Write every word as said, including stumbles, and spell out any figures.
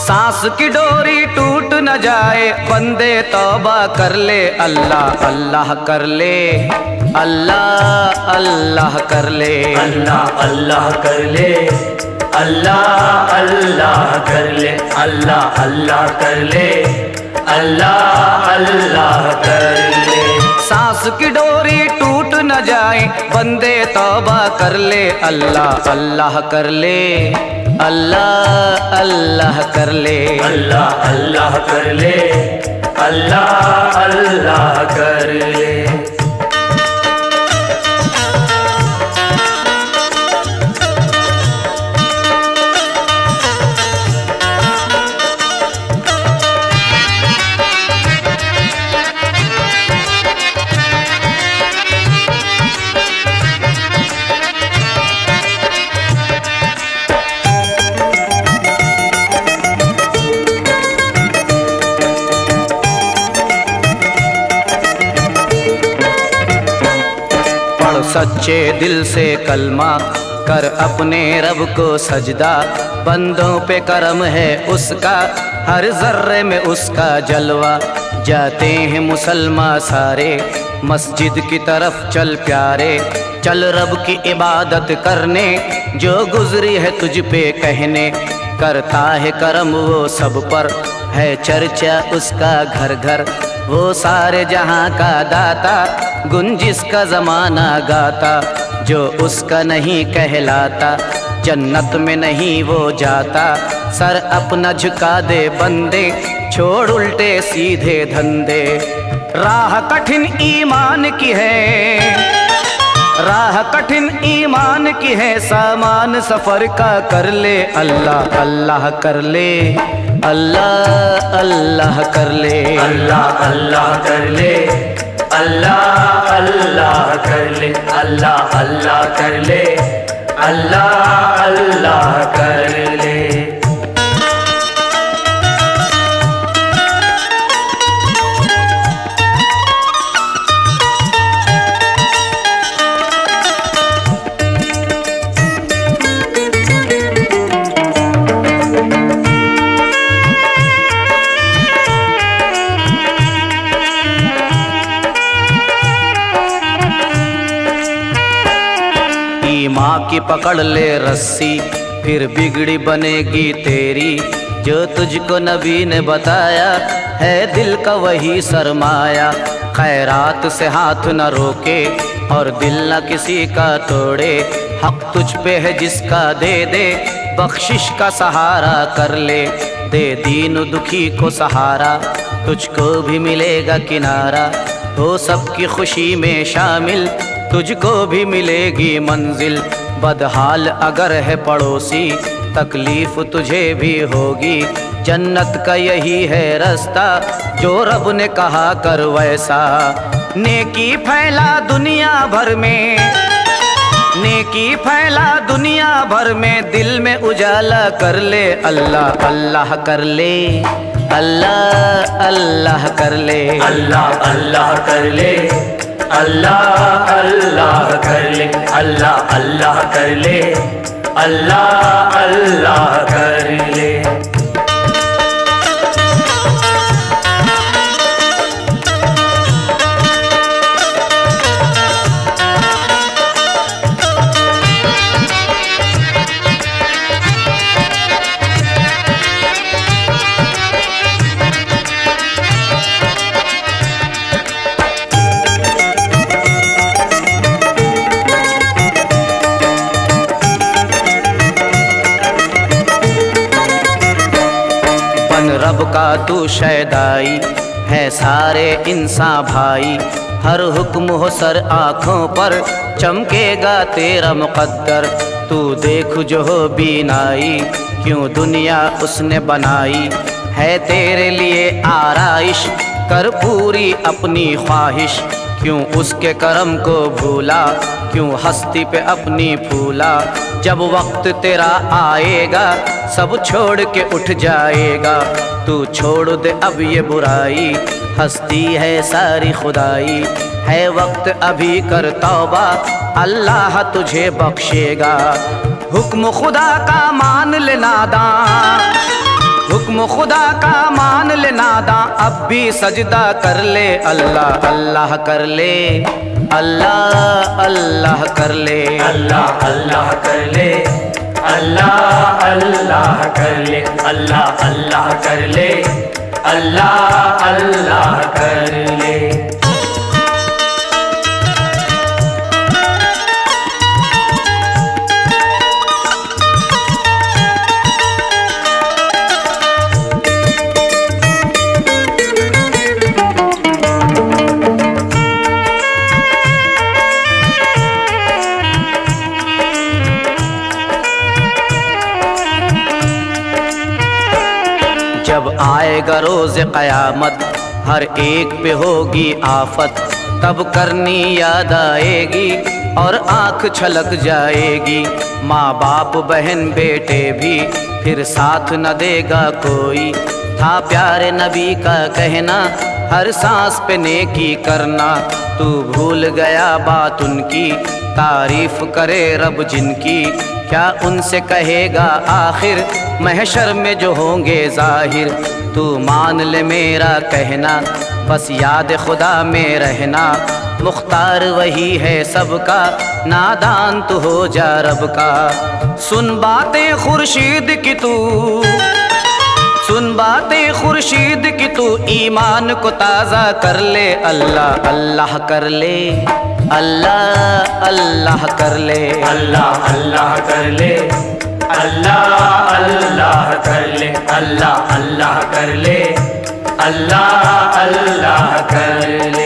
सांस की डोरी टूट न जाए, बंदे तौबा कर ले, अल्लाह अल्लाह कर ले, अल्लाह अल्लाह कर ले, अल्लाह अल्लाह कर ले, अल्लाह अल्लाह कर ले, अल्लाह अल्लाह कर ले, अल्लाह अल्लाह कर ले। सांस की डोरी टूट न जाए, बंदे तौबा कर ले, अल्लाह अल्लाह कर ले, अल्लाह अल्लाह कर ले, अल्लाह अल्लाह कर ले, अल्लाह अल्लाह कर ले। सच्चे दिल से कलमा कर अपने रब को सजदा, बंदों पे करम है उसका, हर जर्रे में उसका जलवा। जाते हैं मुसलमान सारे मस्जिद की तरफ चल प्यारे, चल रब की इबादत करने, जो गुजरी है तुझ पे कहने। करता है करम वो सब पर, है चर्चा उसका घर घर, वो सारे जहां का दाता, गुंजिस का जमाना गाता। जो उसका नहीं कहलाता, जन्नत में नहीं वो जाता। सर अपना झुका दे बंदे, छोड़ उल्टे सीधे धंधे। राह कठिन ईमान की है, राह कठिन ईमान की है, सामान सफर का कर ले, अल्लाह अल्लाह कर ले, अल्लाह अल्लाह कर ले, अल्लाह अल्लाह कर ले, अल्लाह अल्लाह कर ले, अल्लाह अल्लाह कर ले, अल्लाह अल्लाह कर ले। माँ की पकड़ ले रस्सी, फिर बिगड़ी बनेगी तेरी। जो तुझको नबी ने बताया है, दिल का वही सरमाया। खैरात से हाथ न रोके और दिल न किसी का तोड़े, हक तुझ पे है जिसका दे दे, बख्शिश का सहारा कर ले। दे दीन दुखी को सहारा, तुझको भी मिलेगा किनारा। हो सबकी खुशी में शामिल, तुझको भी मिलेगी मंजिल। बदहाल अगर है पड़ोसी, तकलीफ तुझे भी होगी। जन्नत का यही है रास्ता, जो रब ने कहा कर वैसा। नेकी फैला दुनिया भर में, नेकी फैला दुनिया भर में, दिल में उजाला कर ले, अल्लाह अल्लाह कर ले, अल्लाह अल्लाह कर ले, अल्लाह अल्लाह कर ले, अल्लाह अल्लाह कर ले, अल्लाह अल्लाह कर ले, अल्लाह अल्लाह कर ले। रब का तू शैदाई है, सारे इंसान भाई। हर हुक्म हो सर आँखों पर, चमकेगा तेरा मुकद्दर। तू देख जो हो बीनाई, क्यों दुनिया उसने बनाई है तेरे लिए आराइश। कर पूरी अपनी ख्वाहिश, क्यों उसके करम को भूला, क्यों हस्ती पे अपनी फूला। जब वक्त तेरा आएगा, सब छोड़ के उठ जाएगा। तू छोड़ दे अब ये बुराई, हस्ती है सारी खुदाई। है वक्त अभी कर तौबा, अल्लाह तुझे बख्शेगा। हुक्म खुदा का मान ले नादान, हुक्म खुदा का मान ले नादा, अब भी सजदा कर ले। अल्लाह अल्लाह कर ले, अल्लाह अल्लाह कर ले, अल्लाह अल्लाह कर ले, अल्लाह अल्लाह कर ले, अल्लाह अल्लाह कर ले, अल्लाह अल्लाह कर ले। जब आएगा रोज़ क़यामत, हर एक पे होगी आफत, तब करनी याद आएगी और आँख छलक जाएगी। माँ बाप बहन बेटे भी फिर साथ न देगा कोई, था प्यारे नबी का कहना हर सांस पे नेकी करना। तू भूल गया बात उनकी, तारीफ करे रब जिनकी, क्या उनसे कहेगा आखिर महशर में जो होंगे जाहिर। तू मान ले मेरा कहना, बस याद खुदा में रहना, मुख्तार वही है सबका, नादान तू हो जा रब का। सुन बातें खुर्शीद की तू, सुन बातें खुर्शीद की तू, ईमान को ताज़ा कर ले। अल्लाह अल्लाह कर ले, अल्लाह अल्लाह कर ले, अल्लाह अल्लाह कर ले, अल्लाह अल्लाह कर ले, अल्लाह अल्लाह कर ले, अल्लाह अल्लाह कर ले।